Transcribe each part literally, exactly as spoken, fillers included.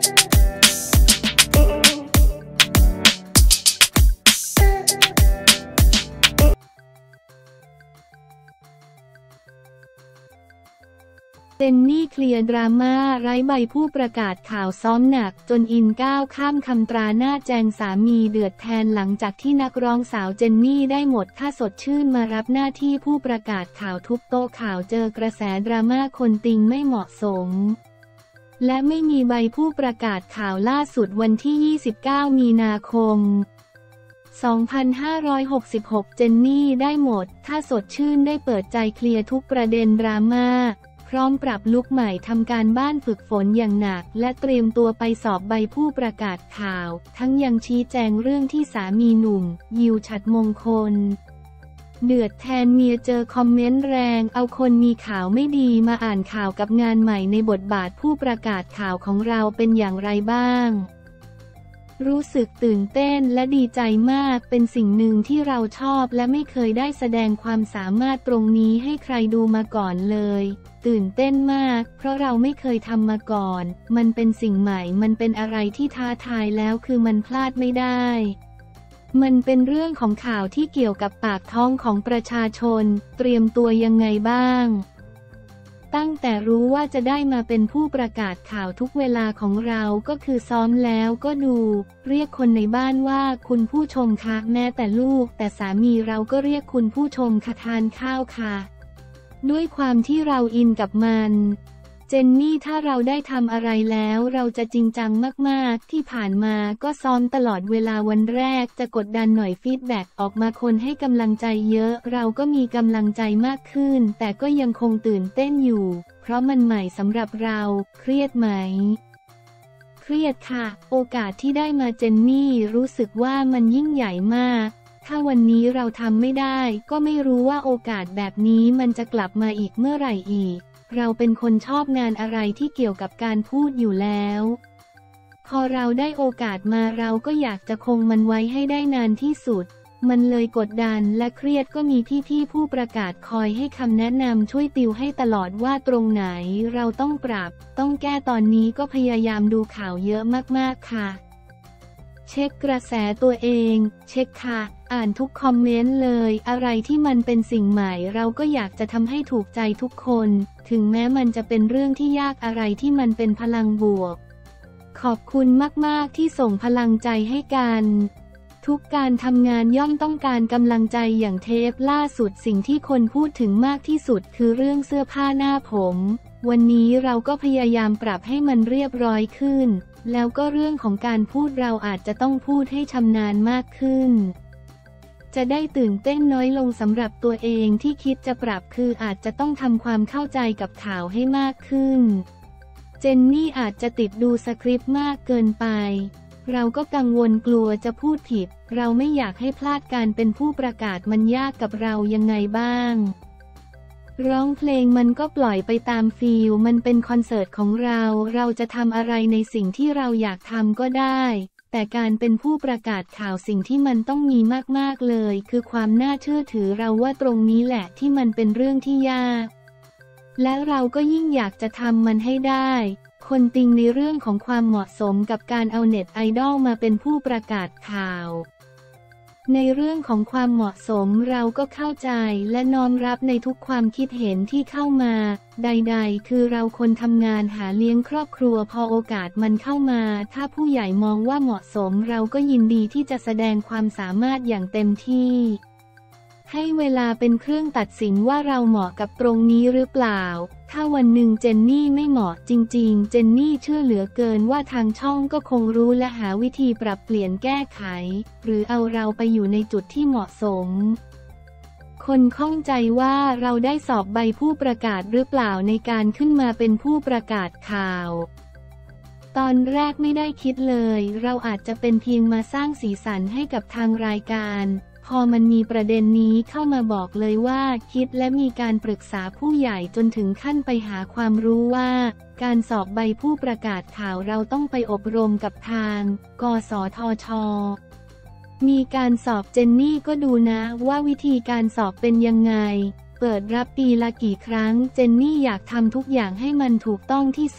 เจนนี่เคลียร์ดราม่าไร้ใบผู้ประกาศข่าวซ้อมหนักจนอินก้าวข้ามคำตราหน้าแจงสามีเดือดแทนหลังจากที่นักร้องสาวเจนนี่ได้หมดท่าสดชื่นมารับหน้าที่ผู้ประกาศข่าวทุบโต๊ะข่าวเจอกระแสดราม่าคนติงไม่เหมาะสมและไม่มีใบผู้ประกาศข่าวล่าสุดวันที่ยี่สิบเก้ามีนาคมสองพันห้าร้อยหกสิบหกเจนนี่ได้หมดท่าสดชื่นได้เปิดใจเคลียร์ทุกประเด็นดราม่าพร้อมปรับลุคใหม่ทำการบ้านฝึกฝนอย่างหนักและเตรียมตัวไปสอบใบผู้ประกาศข่าวทั้งยังชี้แจงเรื่องที่สามีหนุ่มยิวฉัตรมงคลเดือดแทนเมียเจอคอมเมนต์แรงเอาคนมีข่าวไม่ดีมาอ่านข่าวกับงานใหม่ในบทบาทผู้ประกาศข่าวของเราเป็นอย่างไรบ้างรู้สึกตื่นเต้นและดีใจมากเป็นสิ่งหนึ่งที่เราชอบและไม่เคยได้แสดงความสามารถตรงนี้ให้ใครดูมาก่อนเลยตื่นเต้นมากเพราะเราไม่เคยทำมาก่อนมันเป็นสิ่งใหม่มันเป็นอะไรที่ท้าทายแล้วคือมันพลาดไม่ได้มันเป็นเรื่องของข่าวที่เกี่ยวกับปากท้องของประชาชนเตรียมตัวยังไงบ้างตั้งแต่รู้ว่าจะได้มาเป็นผู้ประกาศข่าวทุกเวลาของเราก็คือซ้อมแล้วก็ดูเรียกคนในบ้านว่าคุณผู้ชมคะแม้แต่ลูกแต่สามีเราก็เรียกคุณผู้ชมค่ะทานข้าวค่ะด้วยความที่เราอินกับมันเจนนี่ถ้าเราได้ทำอะไรแล้วเราจะจริงจังมากๆที่ผ่านมาก็ซ้อมตลอดเวลาวันแรกจะกดดันหน่อยฟีดแบ็กออกมาคนให้กำลังใจเยอะเราก็มีกำลังใจมากขึ้นแต่ก็ยังคงตื่นเต้นอยู่เพราะมันใหม่สำหรับเราเครียดไหมเครียดค่ะโอกาสที่ได้มาเจนนี่รู้สึกว่ามันยิ่งใหญ่มากถ้าวันนี้เราทำไม่ได้ก็ไม่รู้ว่าโอกาสแบบนี้มันจะกลับมาอีกเมื่อไหร่อีกเราเป็นคนชอบงานอะไรที่เกี่ยวกับการพูดอยู่แล้วพอเราได้โอกาสมาเราก็อยากจะคงมันไว้ให้ได้นานที่สุดมันเลยกดดันและเครียดก็มีพี่ๆผู้ประกาศคอยให้คำแนะนำช่วยติวให้ตลอดว่าตรงไหนเราต้องปรับต้องแก้ตอนนี้ก็พยายามดูข่าวเยอะมากๆค่ะเช็คกระแสตัวเองเช็คค่ะอ่านทุกคอมเมนต์เลยอะไรที่มันเป็นสิ่งใหม่เราก็อยากจะทำให้ถูกใจทุกคนถึงแม้มันจะเป็นเรื่องที่ยากอะไรที่มันเป็นพลังบวกขอบคุณมากๆที่ส่งพลังใจให้กันทุกการทำงานย่อมต้องการกำลังใจอย่างเทปล่าสุดสิ่งที่คนพูดถึงมากที่สุดคือเรื่องเสื้อผ้าหน้าผมวันนี้เราก็พยายามปรับให้มันเรียบร้อยขึ้นแล้วก็เรื่องของการพูดเราอาจจะต้องพูดให้ชำนาญมากขึ้นจะได้ตื่นเต้นน้อยลงสำหรับตัวเองที่คิดจะปรับคืออาจจะต้องทำความเข้าใจกับข่าวให้มากขึ้นเจนนี่อาจจะติดดูสคริปต์มากเกินไปเราก็กังวลกลัวจะพูดผิดเราไม่อยากให้พลาดการเป็นผู้ประกาศมันยากกับเรายังไงบ้างร้องเพลงมันก็ปล่อยไปตามฟีลมันเป็นคอนเสิร์ตของเราเราจะทำอะไรในสิ่งที่เราอยากทำก็ได้แต่การเป็นผู้ประกาศข่าวสิ่งที่มันต้องมีมากๆเลยคือความน่าเชื่อถือเราว่าตรงนี้แหละที่มันเป็นเรื่องที่ยากและเราก็ยิ่งอยากจะทำมันให้ได้คนติงในเรื่องของความเหมาะสมกับการเอาเน็ตไอดอลมาเป็นผู้ประกาศข่าวในเรื่องของความเหมาะสมเราก็เข้าใจและน้อมรับในทุกความคิดเห็นที่เข้ามาใดๆคือเราคนทำงานหาเลี้ยงครอบครัวพอโอกาสมันเข้ามาถ้าผู้ใหญ่มองว่าเหมาะสมเราก็ยินดีที่จะแสดงความสามารถอย่างเต็มที่ให้เวลาเป็นเครื่องตัดสินว่าเราเหมาะกับตรงนี้หรือเปล่าถ้าวันหนึ่งเจนนี่ไม่เหมาะจริงๆเจนนี่เชื่อเหลือเกินว่าทางช่องก็คงรู้และหาวิธีปรับเปลี่ยนแก้ไขหรือเอาเราไปอยู่ในจุดที่เหมาะสมคนข้องใจว่าเราได้สอบใบผู้ประกาศหรือเปล่าในการขึ้นมาเป็นผู้ประกาศข่าวตอนแรกไม่ได้คิดเลยเราอาจจะเป็นเพียงมาสร้างสีสันให้กับทางรายการพอมันมีประเด็นนี้เข้ามาบอกเลยว่าคิดและมีการปรึกษาผู้ใหญ่จนถึงขั้นไปหาความรู้ว่าการสอบใบผู้ประกาศข่าวเราต้องไปอบรมกับทางกสทช.มีการสอบเจนนี่ก็ดูนะว่าวิธีการสอบเป็นยังไงเปิดรับปีละกี่ครั้งเจนนี่อยากทำทุกอย่างให้มันถูกต้องที่สุด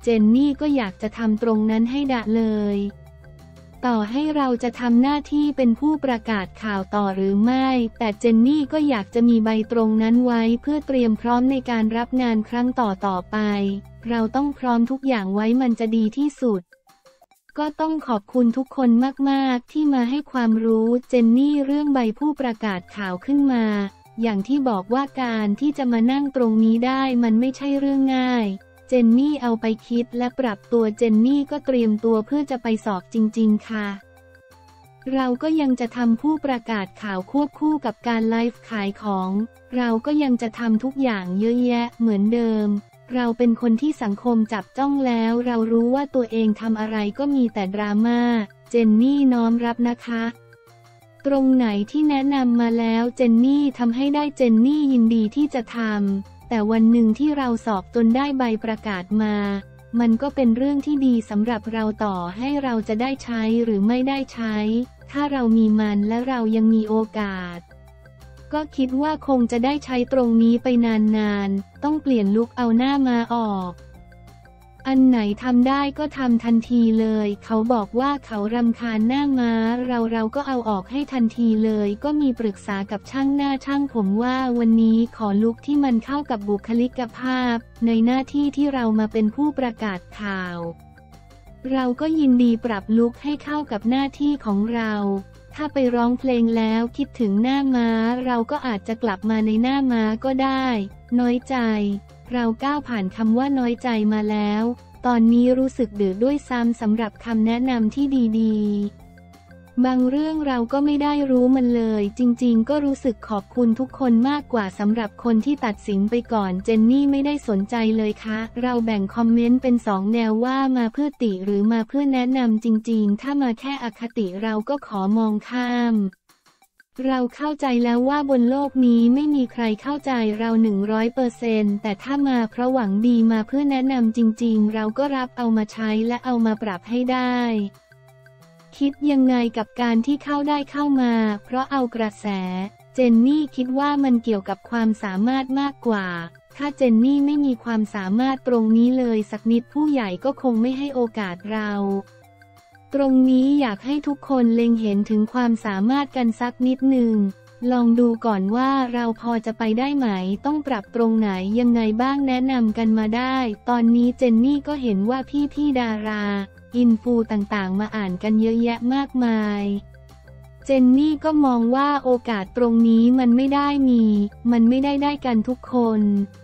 เจนนี่ก็อยากจะทำตรงนั้นให้ดะเลยต่อให้เราจะทำหน้าที่เป็นผู้ประกาศข่าวต่อหรือไม่แต่เจนนี่ก็อยากจะมีใบตรงนั้นไว้เพื่อเตรียมพร้อมในการรับงานครั้งต่อต่อไปเราต้องพร้อมทุกอย่างไว้มันจะดีที่สุดก็ต้องขอบคุณทุกคนมากๆที่มาให้ความรู้เจนนี่เรื่องใบผู้ประกาศข่าวขึ้นมาอย่างที่บอกว่าการที่จะมานั่งตรงนี้ได้มันไม่ใช่เรื่องง่ายเจนนี่เอาไปคิดและปรับตัวเจนนี่ก็เตรียมตัวเพื่อจะไปสอบจริงๆค่ะเราก็ยังจะทำผู้ประกาศข่าวควบคู่กับการไลฟ์ขายของเราก็ยังจะทำทุกอย่างเยอะแยะเหมือนเดิมเราเป็นคนที่สังคมจับจ้องแล้วเรารู้ว่าตัวเองทำอะไรก็มีแต่ดราม่าเจนนี่น้อมรับนะคะตรงไหนที่แนะนำมาแล้วเจนนี่ทำให้ได้เจนนี่ยินดีที่จะทำแต่วันหนึ่งที่เราสอบจนได้ใบประกาศมามันก็เป็นเรื่องที่ดีสำหรับเราต่อให้เราจะได้ใช้หรือไม่ได้ใช้ถ้าเรามีมันและเรายังมีโอกาสก็คิดว่าคงจะได้ใช้ตรงนี้ไปนานๆต้องเปลี่ยนลุคเอาหน้ามาออกอันไหนทำได้ก็ทำทันทีเลยเขาบอกว่าเขารำคาญหน้าม้าเราเราก็เอาออกให้ทันทีเลยก็มีปรึกษากับช่างหน้าช่างผมว่าวันนี้ขอลุคที่มันเข้ากับบุคลิกภาพในหน้าที่ที่เรามาเป็นผู้ประกาศข่าวเราก็ยินดีปรับลุคให้เข้ากับหน้าที่ของเราถ้าไปร้องเพลงแล้วคิดถึงหน้าม้าเราก็อาจจะกลับมาในหน้าม้าก็ได้น้อยใจเราก้าวผ่านคำว่าน้อยใจมาแล้วตอนนี้รู้สึกดื้อด้วยซ้ำสำหรับคำแนะนำที่ดีๆบางเรื่องเราก็ไม่ได้รู้มันเลยจริงๆก็รู้สึกขอบคุณทุกคนมากกว่าสำหรับคนที่ตัดสินไปก่อนเจนนี่ไม่ได้สนใจเลยคะเราแบ่งคอมเมนต์เป็นสองแนวว่ามาเพื่อติหรือมาเพื่อแนะนำจริงๆถ้ามาแค่อคติเราก็ขอมองข้ามเราเข้าใจแล้วว่าบนโลกนี้ไม่มีใครเข้าใจเราหนึ่งร้อยเปอร์เซนต์แต่ถ้ามาเพราะหวังดีมาเพื่อแนะนำจริงๆเราก็รับเอามาใช้และเอามาปรับให้ได้คิดยังไงกับการที่เข้าได้เข้ามาเพราะเอากระแสเจนนี่คิดว่ามันเกี่ยวกับความสามารถมากกว่าถ้าเจนนี่ไม่มีความสามารถตรงนี้เลยสักนิดผู้ใหญ่ก็คงไม่ให้โอกาสเราตรงนี้อยากให้ทุกคนเล็งเห็นถึงความสามารถกันสักนิดหนึ่งลองดูก่อนว่าเราพอจะไปได้ไหมต้องปรับตรงไหนยังไงบ้างแนะนำกันมาได้ตอนนี้เจนนี่ก็เห็นว่าพี่ๆดาราอินฟูต่างๆมาอ่านกันเยอะแยะมากมายเจนนี่ก็มองว่าโอกาสตรงนี้มันไม่ได้มีมันไม่ได้ได้กันทุกคน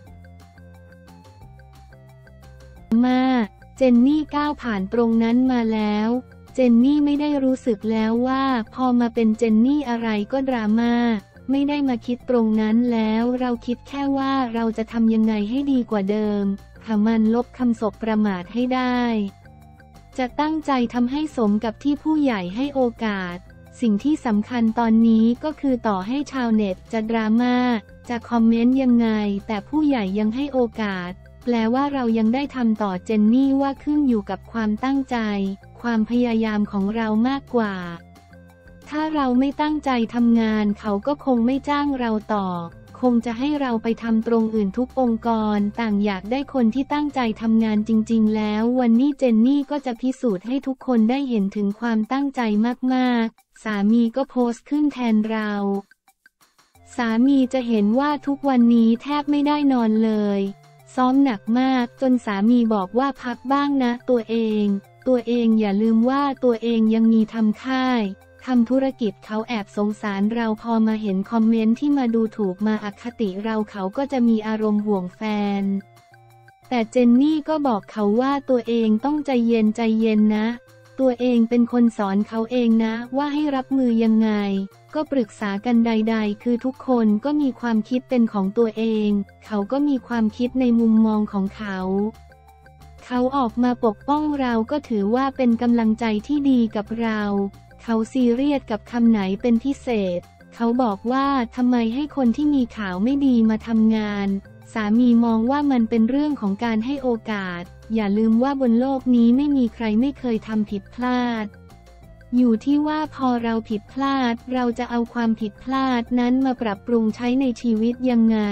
มาเจนนี่ก้าวผ่านตรงนั้นมาแล้วเจนนี่ไม่ได้รู้สึกแล้วว่าพอมาเป็นเจนนี่อะไรก็ดราม่าไม่ได้มาคิดตรงนั้นแล้วเราคิดแค่ว่าเราจะทำยังไงให้ดีกว่าเดิมหามันลบคำสบประมาทให้ได้จะตั้งใจทำให้สมกับที่ผู้ใหญ่ให้โอกาสสิ่งที่สำคัญตอนนี้ก็คือต่อให้ชาวเน็ตจะดราม่าจะคอมเมนต์ยังไงแต่ผู้ใหญ่ยังให้โอกาสแปลว่าเรายังได้ทำต่อเจนนี่ว่าขึ้นอยู่กับความตั้งใจความพยายามของเรามากกว่าถ้าเราไม่ตั้งใจทำงานเขาก็คงไม่จ้างเราต่อคงจะให้เราไปทำตรงอื่นทุกองค์กรต่างอยากได้คนที่ตั้งใจทำงานจริงๆแล้ววันนี้เจนนี่ก็จะพิสูจน์ให้ทุกคนได้เห็นถึงความตั้งใจมากๆสามีก็โพสต์ขึ้นแทนเราสามีจะเห็นว่าทุกวันนี้แทบไม่ได้นอนเลยซ้อมหนักมากจนสามีบอกว่าพักบ้างนะตัวเองตัวเองอย่าลืมว่าตัวเองยังมีทำค่ายทำธุรกิจเขาแอบสงสารเราพอมาเห็นคอมเมนต์ที่มาดูถูกมาอคติเราเขาก็จะมีอารมณ์ห่วงแฟนแต่เจนนี่ก็บอกเขาว่าตัวเองต้องใจเย็นใจเย็นนะตัวเองเป็นคนสอนเขาเองนะว่าให้รับมือยังไงก็ปรึกษากันใดๆคือทุกคนก็มีความคิดเป็นของตัวเองเขาก็มีความคิดในมุมมองของเขาเขาออกมาปกป้องเราก็ถือว่าเป็นกำลังใจที่ดีกับเราเขาซีเรียสกับคำไหนเป็นพิเศษเขาบอกว่าทำไมให้คนที่มีข่าวไม่ดีมาทำงานสามีมองว่ามันเป็นเรื่องของการให้โอกาสอย่าลืมว่าบนโลกนี้ไม่มีใครไม่เคยทำผิดพลาดอยู่ที่ว่าพอเราผิดพลาดเราจะเอาความผิดพลาดนั้นมาปรับปรุงใช้ในชีวิตยังไง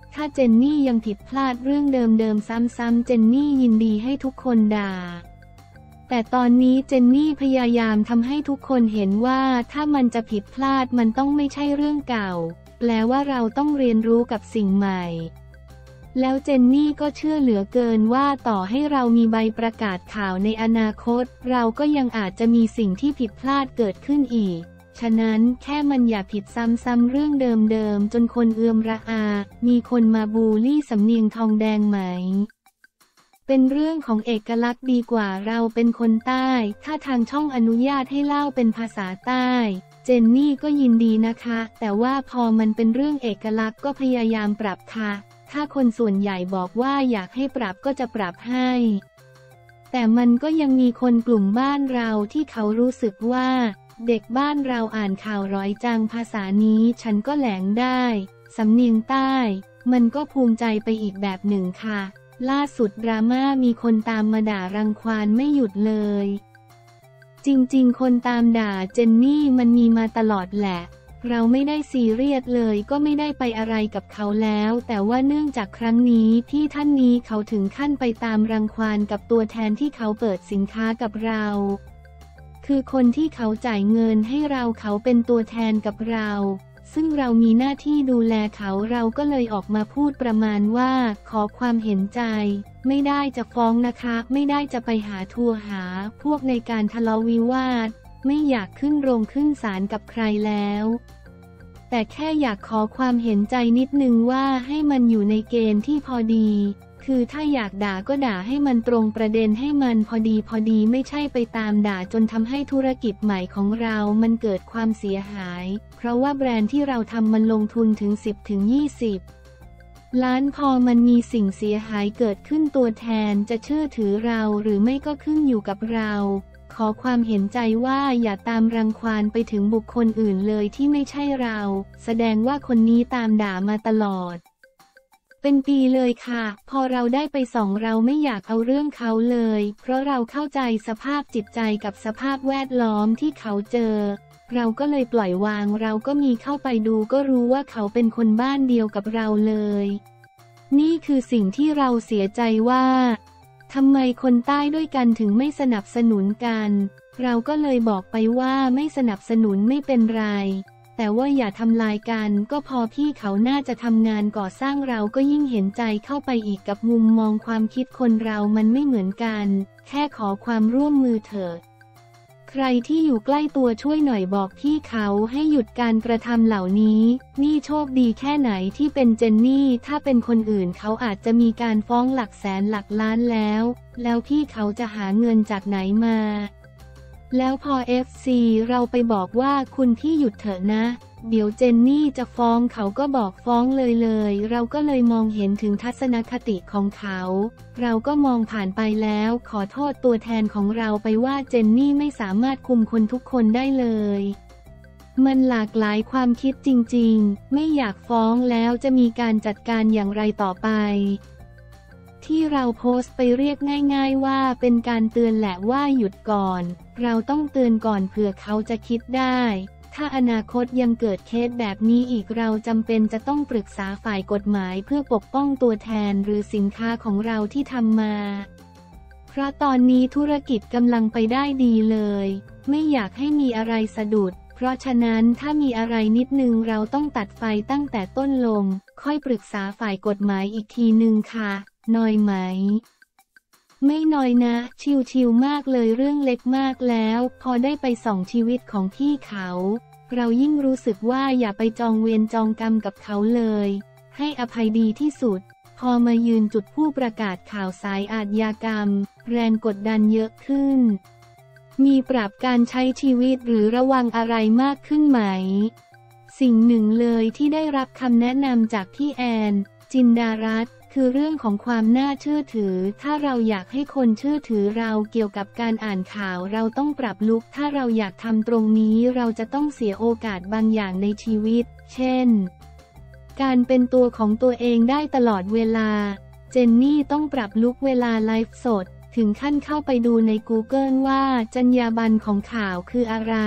ถ้าเจนนี่ยังผิดพลาดเรื่องเดิมๆซ้ำๆเจนนี่ยินดีให้ทุกคนด่าแต่ตอนนี้เจนนี่พยายามทำให้ทุกคนเห็นว่าถ้ามันจะผิดพลาดมันต้องไม่ใช่เรื่องเก่าแปลว่าเราต้องเรียนรู้กับสิ่งใหม่แล้วเจนนี่ก็เชื่อเหลือเกินว่าต่อให้เรามีใบประกาศข่าวในอนาคตเราก็ยังอาจจะมีสิ่งที่ผิดพลาดเกิดขึ้นอีกฉะนั้นแค่มันอย่าผิดซ้ำๆเรื่องเดิมๆจนคนเอือมระอามีคนมาบูลลี่สำเนียงทองแดงไหมเป็นเรื่องของเอกลักษณ์ดีกว่าเราเป็นคนใต้ถ้าทางช่องอนุญาตให้เล่าเป็นภาษาใต้เจนนี่ก็ยินดีนะคะแต่ว่าพอมันเป็นเรื่องเอกลักษณ์ก็พยายามปรับค่ะถ้าคนส่วนใหญ่บอกว่าอยากให้ปรับก็จะปรับให้แต่มันก็ยังมีคนกลุ่มบ้านเราที่เขารู้สึกว่าเด็กบ้านเราอ่านข่าวร้อยจังภาษานี้ฉันก็แหลงได้สำเนียงใต้มันก็ภูมิใจไปอีกแบบหนึ่งค่ะล่าสุดดราม่ามีคนตามมาด่ารังควานไม่หยุดเลยจริงๆคนตามด่าเจนนี่มันมีมาตลอดแหละเราไม่ได้ซีเรียสเลยก็ไม่ได้ไปอะไรกับเขาแล้วแต่ว่าเนื่องจากครั้งนี้ที่ท่านนี้เขาถึงขั้นไปตามรังควานกับตัวแทนที่เขาเปิดสินค้ากับเราคือคนที่เขาจ่ายเงินให้เราเขาเป็นตัวแทนกับเราซึ่งเรามีหน้าที่ดูแลเขาเราก็เลยออกมาพูดประมาณว่าขอความเห็นใจไม่ได้จะฟ้องนะคะไม่ได้จะไปหาทัวหาพวกในการทะเลาะวิวาทไม่อยากขึ้นโรงขึ้นศาลกับใครแล้วแต่แค่อยากขอความเห็นใจนิดนึงว่าให้มันอยู่ในเกณฑ์ที่พอดีคือถ้าอยากด่าก็ด่าให้มันตรงประเด็นให้มันพอดีพอดีไม่ใช่ไปตามด่าจนทำให้ธุรกิจใหม่ของเรามันเกิดความเสียหายเพราะว่าแบรนด์ที่เราทำมันลงทุนถึง สิบถึงยี่สิบ ล้านพอมันมีสิ่งเสียหายเกิดขึ้นตัวแทนจะเชื่อถือเราหรือไม่ก็ขึ้นอยู่กับเราขอความเห็นใจว่าอย่าตามรังควานไปถึงบุคคลอื่นเลยที่ไม่ใช่เราแสดงว่าคนนี้ตามด่ามาตลอดเป็นปีเลยค่ะพอเราได้ไปส่องเราไม่อยากเอาเรื่องเขาเลยเพราะเราเข้าใจสภาพจิตใจกับสภาพแวดล้อมที่เขาเจอเราก็เลยปล่อยวางเราก็มีเข้าไปดูก็รู้ว่าเขาเป็นคนบ้านเดียวกับเราเลยนี่คือสิ่งที่เราเสียใจว่าทำไมคนใต้ด้วยกันถึงไม่สนับสนุนกันเราก็เลยบอกไปว่าไม่สนับสนุนไม่เป็นไรแต่ว่าอย่าทำลายกันก็พอพี่เขาน่าจะทำงานก่อสร้างเราก็ยิ่งเห็นใจเข้าไปอีกกับมุมมองความคิดคนเรามันไม่เหมือนกันแค่ขอความร่วมมือเถิดใครที่อยู่ใกล้ตัวช่วยหน่อยบอกพี่เขาให้หยุดการกระทำเหล่านี้นี่โชคดีแค่ไหนที่เป็นเจนนี่ถ้าเป็นคนอื่นเขาอาจจะมีการฟ้องหลักแสนหลักล้านแล้วแล้วพี่เขาจะหาเงินจากไหนมาแล้วพอ เอฟ ซี เราไปบอกว่าคุณพี่หยุดเถอะนะเดี๋ยวเจนนี่จะฟ้องเขาก็บอกฟ้องเลยเลยเราก็เลยมองเห็นถึงทัศนคติของเขาเราก็มองผ่านไปแล้วขอโทษตัวแทนของเราไปว่าเจนนี่ไม่สามารถคุมคนทุกคนได้เลยมันหลากหลายความคิดจริงๆไม่อยากฟ้องแล้วจะมีการจัดการอย่างไรต่อไปที่เราโพสต์ไปเรียกง่ายๆว่าเป็นการเตือนแหละว่าหยุดก่อนเราต้องเตือนก่อนเผื่อเขาจะคิดได้ถ้าอนาคตยังเกิดเคสแบบนี้อีกเราจำเป็นจะต้องปรึกษาฝ่ายกฎหมายเพื่อปกป้องตัวแทนหรือสินค้าของเราที่ทำมาเพราะตอนนี้ธุรกิจกำลังไปได้ดีเลยไม่อยากให้มีอะไรสะดุดเพราะฉะนั้นถ้ามีอะไรนิดนึงเราต้องตัดไฟตั้งแต่ต้นลมค่อยปรึกษาฝ่ายกฎหมายอีกทีนึงค่ะน้อยไหมไม่น้อยนะชิวๆมากเลยเรื่องเล็กมากแล้วพอได้ไปส่องชีวิตของพี่เขาเรายิ่งรู้สึกว่าอย่าไปจองเวรจองกรรมกับเขาเลยให้อภัยดีที่สุดพอมายืนจุดผู้ประกาศข่าวสายอาชญากรรมแรงกดดันเยอะขึ้นมีปรับการใช้ชีวิตหรือระวังอะไรมากขึ้นไหมสิ่งหนึ่งเลยที่ได้รับคำแนะนำจากพี่แอนจินดารัตน์คือเรื่องของความน่าเชื่อถือถ้าเราอยากให้คนเชื่อถือเราเกี่ยวกับการอ่านข่าวเราต้องปรับลุคถ้าเราอยากทำตรงนี้เราจะต้องเสียโอกาสบางอย่างในชีวิตเช่นการเป็นตัวของตัวเองได้ตลอดเวลาเจนนี่ต้องปรับลุคเวลาไลฟ์สดถึงขั้นเข้าไปดูใน กูเกิล ว่าจรรยาบรรณของข่าวคืออะไร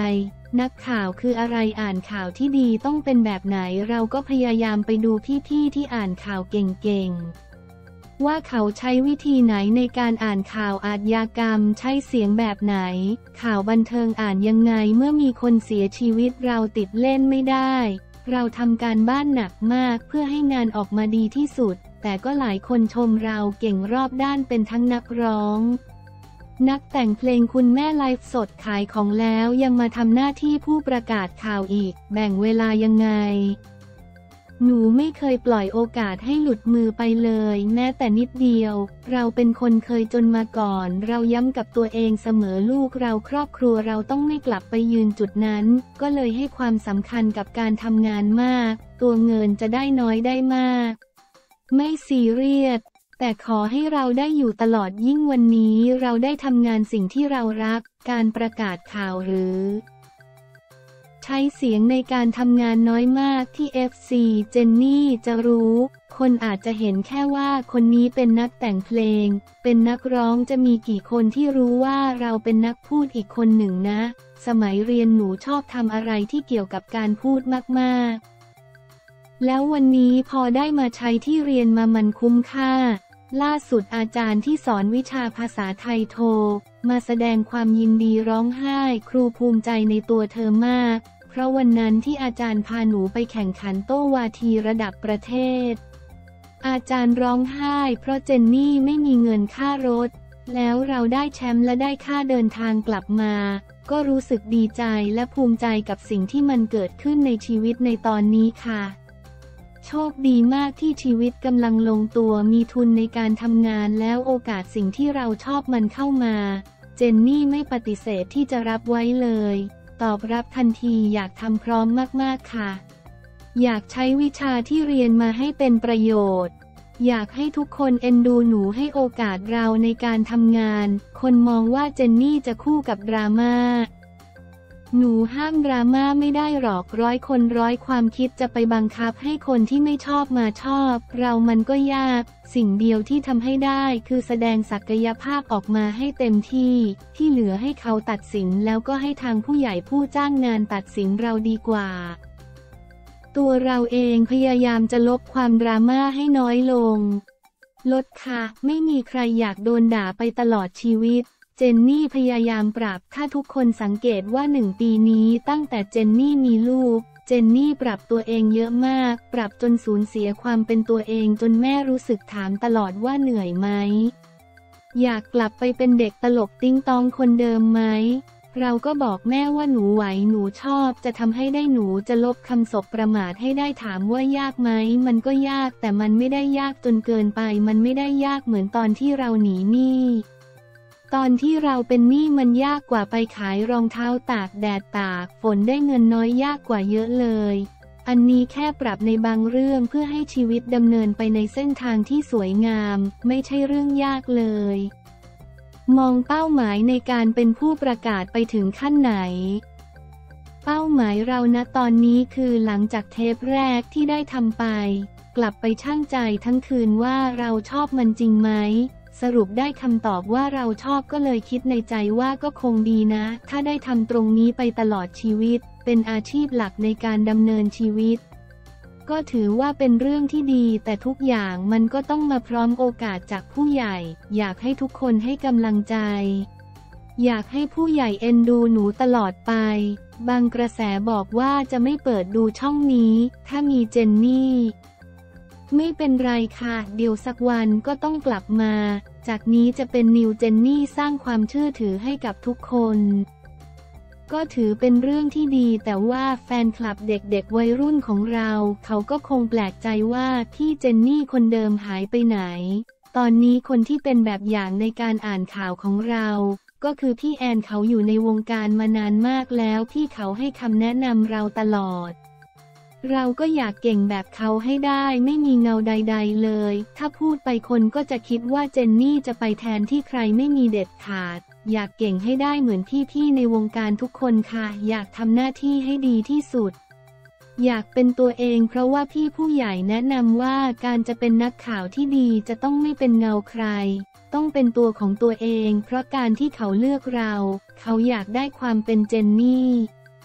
นักข่าวคืออะไรอ่านข่าวที่ดีต้องเป็นแบบไหนเราก็พยายามไปดูพี่ๆที่อ่านข่าวเก่งๆว่าเขาใช้วิธีไหนในการอ่านข่าวอาชญากรรมใช้เสียงแบบไหนข่าวบันเทิงอ่านยังไงเมื่อมีคนเสียชีวิตเราติดเล่นไม่ได้เราทำการบ้านหนักมากเพื่อให้งานออกมาดีที่สุดแต่ก็หลายคนชมเราเก่งรอบด้านเป็นทั้งนักร้องนักแต่งเพลงคุณแม่ไลฟ์สดขายของแล้วยังมาทำหน้าที่ผู้ประกาศข่าวอีกแบ่งเวลายังไงหนูไม่เคยปล่อยโอกาสให้หลุดมือไปเลยแม้แต่นิดเดียวเราเป็นคนเคยจนมาก่อนเราย้ำกับตัวเองเสมอลูกเราครอบครัวเราต้องไม่กลับไปยืนจุดนั้นก็เลยให้ความสำคัญกับการทำงานมากตัวเงินจะได้น้อยได้มากไม่ซีเรียสแต่ขอให้เราได้อยู่ตลอดยิ่งวันนี้เราได้ทำงานสิ่งที่เรารักการประกาศข่าวหรือใช้เสียงในการทำงานน้อยมากที่ เอฟ ซี เจนนี่จะรู้คนอาจจะเห็นแค่ว่าคนนี้เป็นนักแต่งเพลงเป็นนักร้องจะมีกี่คนที่รู้ว่าเราเป็นนักพูดอีกคนหนึ่งนะสมัยเรียนหนูชอบทำอะไรที่เกี่ยวกับการพูดมากๆแล้ววันนี้พอได้มาใช้ที่เรียนมามันคุ้มค่าล่าสุดอาจารย์ที่สอนวิชาภาษาไทยโทรมาแสดงความยินดีร้องไห้ครูภูมิใจในตัวเธอมากเพราะวันนั้นที่อาจารย์พาหนูไปแข่งขันโต้วาทีระดับประเทศอาจารย์ร้องไห้เพราะเจนนี่ไม่มีเงินค่ารถแล้วเราได้แชมป์และได้ค่าเดินทางกลับมาก็รู้สึกดีใจและภูมิใจกับสิ่งที่มันเกิดขึ้นในชีวิตในตอนนี้ค่ะโชคดีมากที่ชีวิตกำลังลงตัวมีทุนในการทำงานแล้วโอกาสสิ่งที่เราชอบมันเข้ามาเจนนี่ไม่ปฏิเสธที่จะรับไว้เลยตอบรับทันทีอยากทำพร้อมมากๆค่ะอยากใช้วิชาที่เรียนมาให้เป็นประโยชน์อยากให้ทุกคนเอ็นดูหนูให้โอกาสเราในการทำงานคนมองว่าเจนนี่จะคู่กับดราม่าหนูห้ามดราม่าไม่ได้หรอกร้อยคนร้อยความคิดจะไปบังคับให้คนที่ไม่ชอบมาชอบเรามันก็ยากสิ่งเดียวที่ทำให้ได้คือแสดงศักยภาพออกมาให้เต็มที่ที่เหลือให้เขาตัดสินแล้วก็ให้ทางผู้ใหญ่ผู้จ้างงานตัดสินเราดีกว่าตัวเราเองพยายามจะลบความดราม่าให้น้อยลงลดค่ะไม่มีใครอยากโดนด่าไปตลอดชีวิตเจนนี่พยายามปรับถ้าทุกคนสังเกตว่าหนึ่งปีนี้ตั้งแต่เจนนี่มีลูกเจนนี่ปรับตัวเองเยอะมากปรับจนสูญเสียความเป็นตัวเองจนแม่รู้สึกถามตลอดว่าเหนื่อยไหมอยากกลับไปเป็นเด็กตลกติ๊งตองคนเดิมไหมเราก็บอกแม่ว่าหนูไหวหนูชอบจะทำให้ได้หนูจะลบคำสบประมาทให้ได้ถามว่ายากไหมมันก็ยากแต่มันไม่ได้ยากจนเกินไปมันไม่ได้ยากเหมือนตอนที่เราหนีหนี้ตอนที่เราเป็นหนี้มันยากกว่าไปขายรองเท้าตากแดดตากฝนได้เงินน้อยยากกว่าเยอะเลยอันนี้แค่ปรับในบางเรื่องเพื่อให้ชีวิตดำเนินไปในเส้นทางที่สวยงามไม่ใช่เรื่องยากเลยมองเป้าหมายในการเป็นผู้ประกาศไปถึงขั้นไหนเป้าหมายเราณตอนนี้คือหลังจากเทปแรกที่ได้ทำไปกลับไปชั่งใจทั้งคืนว่าเราชอบมันจริงไหมสรุปได้คำตอบว่าเราชอบก็เลยคิดในใจว่าก็คงดีนะถ้าได้ทำตรงนี้ไปตลอดชีวิตเป็นอาชีพหลักในการดำเนินชีวิตก็ถือว่าเป็นเรื่องที่ดีแต่ทุกอย่างมันก็ต้องมาพร้อมโอกาสจากผู้ใหญ่อยากให้ทุกคนให้กำลังใจอยากให้ผู้ใหญ่เอ็นดูหนูตลอดไปบางกระแสบอกว่าจะไม่เปิดดูช่องนี้ถ้ามีเจนนี่ไม่เป็นไรค่ะเดี๋ยวสักวันก็ต้องกลับมาจากนี้จะเป็นนิวเจนนี่สร้างความเชื่อถือให้กับทุกคนก็ถือเป็นเรื่องที่ดีแต่ว่าแฟนคลับเด็กๆวัยรุ่นของเราเขาก็คงแปลกใจว่าพี่เจนนี่คนเดิมหายไปไหนตอนนี้คนที่เป็นแบบอย่างในการอ่านข่าวของเราก็คือพี่แอนเขาอยู่ในวงการมานานมากแล้วพี่เขาให้คำแนะนำเราตลอดเราก็อยากเก่งแบบเขาให้ได้ไม่มีเงาใดๆเลยถ้าพูดไปคนก็จะคิดว่าเจนนี่จะไปแทนที่ใครไม่มีเด็ดขาดอยากเก่งให้ได้เหมือนพี่ๆในวงการทุกคนค่ะอยากทำหน้าที่ให้ดีที่สุดอยากเป็นตัวเองเพราะว่าพี่ผู้ใหญ่แนะนำว่าการจะเป็นนักข่าวที่ดีจะต้องไม่เป็นเงาใครต้องเป็นตัวของตัวเองเพราะการที่เขาเลือกเราเขาอยากได้ความเป็นเจนนี่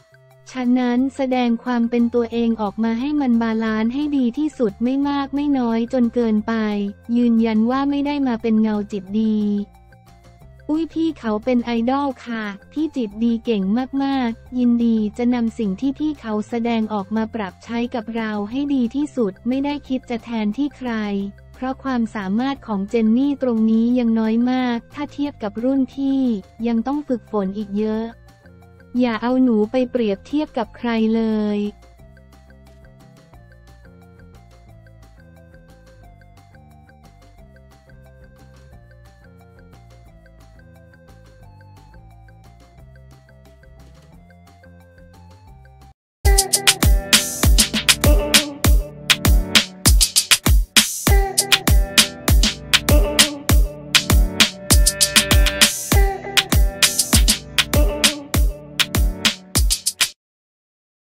ฉะนั้นแสดงความเป็นตัวเองออกมาให้มันบาลานซ์ให้ดีที่สุดไม่มากไม่น้อยจนเกินไปยืนยันว่าไม่ได้มาเป็นเงาจิตดีอุ้ยพี่เขาเป็นไอดอลค่ะพี่จิตดีเก่งมากๆยินดีจะนำสิ่งที่พี่เขาแสดงออกมาปรับใช้กับเราให้ดีที่สุดไม่ได้คิดจะแทนที่ใครเพราะความสามารถของเจนนี่ตรงนี้ยังน้อยมากถ้าเทียบกับรุ่นพี่ยังต้องฝึกฝนอีกเยอะอย่าเอาหนูไปเปรียบเทียบกับใครเลย